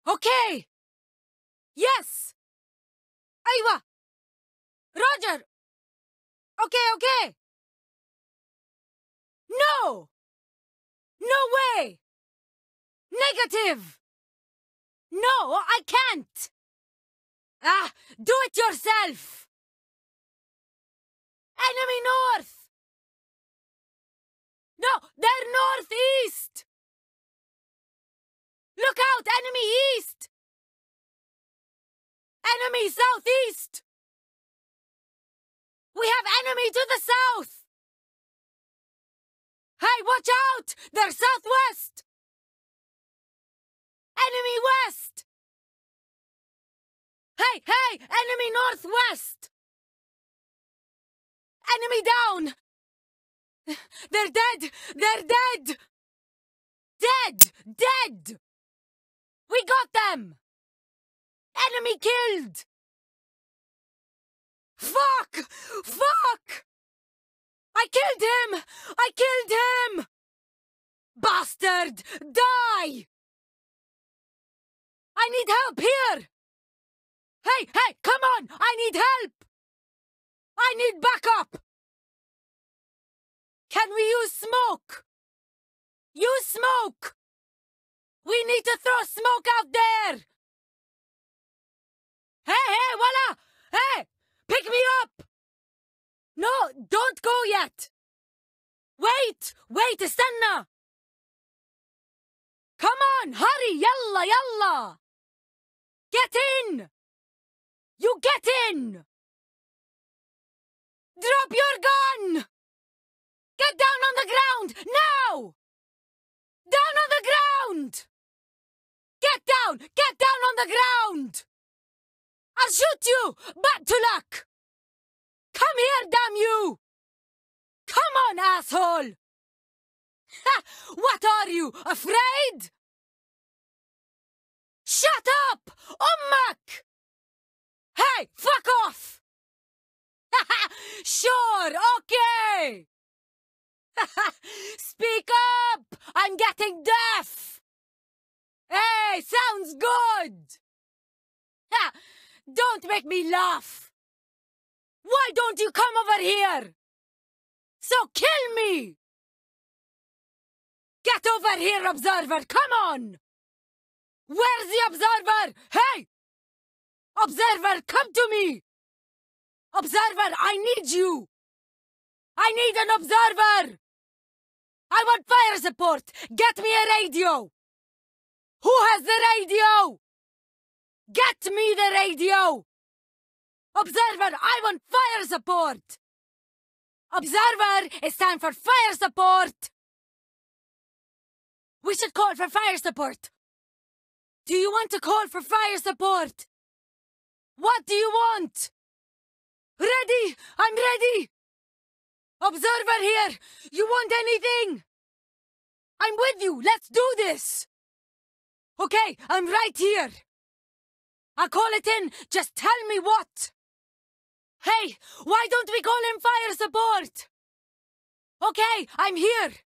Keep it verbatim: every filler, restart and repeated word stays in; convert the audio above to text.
Okay. Yes. أيوة. Roger. Okay, okay. No. No way. Negative. No, I can't. Ah, do it yourself. Enemy north. No, they're northeast. Look out, enemy east. Enemy southeast. We have enemy to the south. Hey, watch out! They're southwest. Enemy west. Hey, hey, enemy northwest. Enemy down. They're dead. They're dead. Dead. Dead. We got them. Enemy killed. Fuck. Fuck. I killed him. I killed him. Bastard. Die. I need help here. Hey, hey, come on. I need help. I need backup. Can we use smoke? Use smoke. We need to throw smoke out there. Hey, hey, voila. Hey, pick me up. No, don't go yet. Wait, wait, استنى. Come on, hurry, يلا, يلا. Get in. You get in. Drop your gun. Get down on the ground, now. Down on the ground. Get down, get down on the ground. I'll shoot you. Back to luck. Come here, damn you. Come on, asshole. Ha! What are you, afraid? Shut up, أمك. Hey, fuck off. Sure, okay. Speak up. I'm getting deaf. Hey, sounds good. Ha! Don't make me laugh. Why don't you come over here? So kill me. Get over here, observer. Come on. Where's the observer? Hey! Observer, come to me. Observer, I need you. I need an observer. I want fire support. Get me a radio. Who has the radio? Get me the radio. Observer, I want fire support. Observer, it's time for fire support. We should call for fire support. Do you want to call for fire support? What do you want? Ready? I'm ready. Observer here. You want anything? I'm with you. Let's do this. Okay, I'm right here. I'll call it in. Just tell me what. Hey, why don't we call in fire support? Okay, I'm here.